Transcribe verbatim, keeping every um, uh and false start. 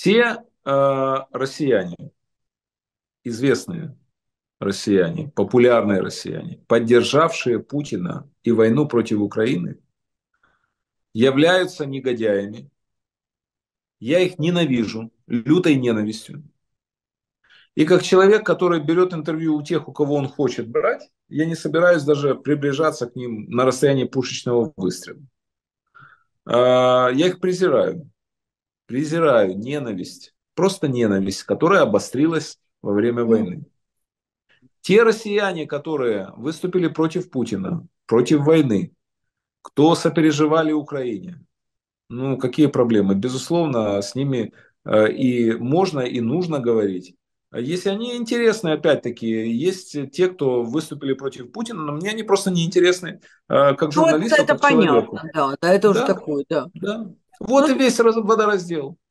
Те э, россияне, известные россияне, популярные россияне, поддержавшие Путина и войну против Украины, являются негодяями. Я их ненавижу, лютой ненавистью. И как человек, который берет интервью у тех, у кого он хочет брать, я не собираюсь даже приближаться к ним на расстоянии пушечного выстрела. А, Я их презираю. Презираю ненависть. Просто ненависть, которая обострилась во время войны. Те россияне, которые выступили против Путина, против войны, кто сопереживали Украине, ну, какие проблемы? Безусловно, с ними э, и можно, и нужно говорить. А Если они интересны, опять-таки, есть те, кто выступили против Путина, но мне они просто не интересны э, как Ну, это, журналисту, это как человеку. понятно, да, да, это уже Да, такое, да. да. Ну, Вот и весь раз- водораздел.